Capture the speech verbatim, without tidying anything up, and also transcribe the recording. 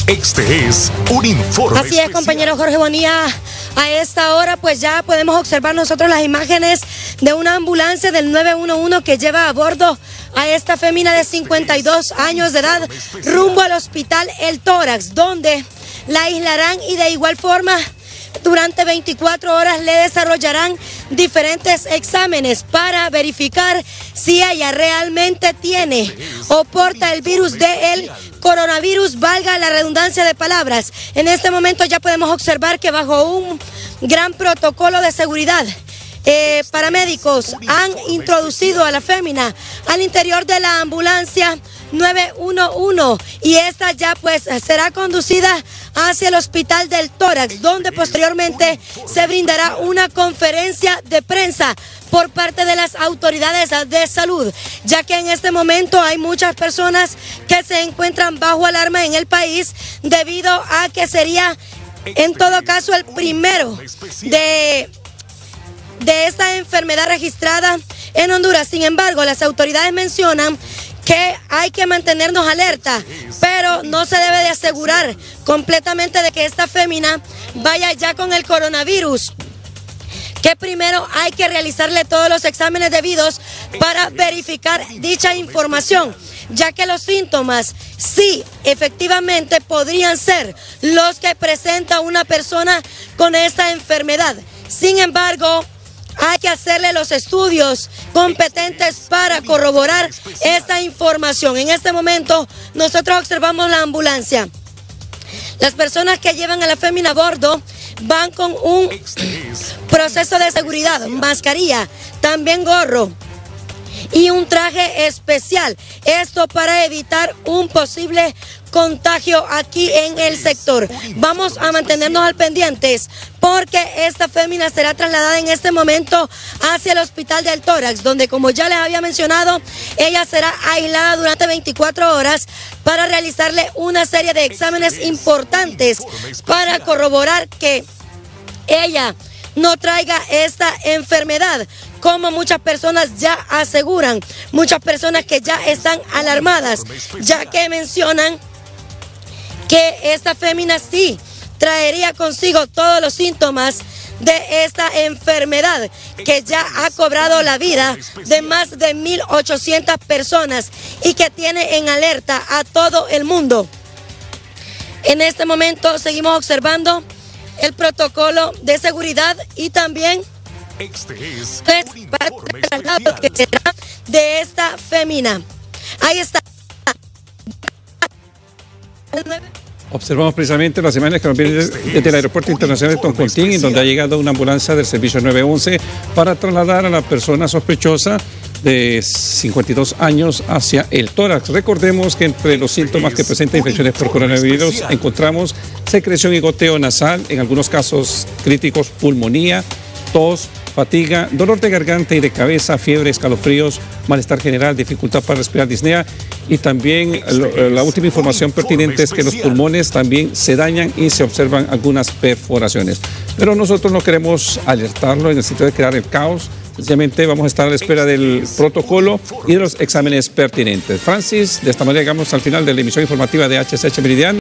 Este es un informe Así es, compañero Jorge Bonilla. A esta hora pues ya podemos observar nosotros las imágenes de una ambulancia del nueve uno uno que lleva a bordo a esta fémina de cincuenta y dos años de edad rumbo al hospital El Tórax, donde la aislarán y de igual forma durante veinticuatro horas le desarrollarán diferentes exámenes para verificar si ella realmente tiene o porta el virus del coronavirus, valga la redundancia de palabras. En este momento ya podemos observar que bajo un gran protocolo de seguridad, eh, paramédicos han introducido a la fémina al interior de la ambulancia nueve uno uno y esta ya pues será conducida hacia el hospital del Tórax, donde posteriormente se brindará una conferencia de prensa por parte de las autoridades de salud, ya que en este momento hay muchas personas que se encuentran bajo alarma en el país debido a que sería en todo caso el primero de, de esta enfermedad registrada en Honduras. Sin embargo, las autoridades mencionan que hay que mantenernos alerta, pero no se debe de asegurar completamente de que esta fémina vaya ya con el coronavirus, que primero hay que realizarle todos los exámenes debidos para verificar dicha información, ya que los síntomas sí efectivamente podrían ser los que presenta una persona con esta enfermedad. Sin embargo, hay que hacerle los estudios competentes para corroborar esta información. En este momento nosotros observamos la ambulancia. Las personas que llevan a la fémina a bordo van con un proceso de seguridad, mascarilla, también gorro y un traje especial. Esto para evitar un posible contagio aquí en el sector. Vamos a mantenernos al pendientes porque esta fémina será trasladada en este momento hacia el hospital del Tórax, donde, como ya les había mencionado, ella será aislada durante veinticuatro horas para realizarle una serie de exámenes importantes para corroborar que ella no traiga esta enfermedad, como muchas personas ya aseguran, muchas personas que ya están alarmadas, ya que mencionan que esta fémina sí traería consigo todos los síntomas de esta enfermedad que ya ha cobrado la vida de más de mil ochocientas personas y que tiene en alerta a todo el mundo. En este momento seguimos observando el protocolo de seguridad y también pues, que será de esta fémina. Ahí está. Observamos precisamente las imágenes que nos vienen desde el Aeropuerto Internacional de Toncontín, en donde ha llegado una ambulancia del servicio nueve once para trasladar a la persona sospechosa de cincuenta y dos años hacia el Tórax. Recordemos que entre los síntomas que presenta infecciones por coronavirus encontramos secreción y goteo nasal, en algunos casos críticos pulmonía, tos, fatiga, dolor de garganta y de cabeza, fiebre, escalofríos, malestar general, dificultad para respirar, disnea, y también lo, la última información pertinente es que los pulmones también se dañan y se observan algunas perforaciones. Pero nosotros no queremos alertarlo en el sentido de crear el caos, sencillamente vamos a estar a la espera del protocolo y de los exámenes pertinentes. Francis, de esta manera llegamos al final de la emisión informativa de H C H Meridiano.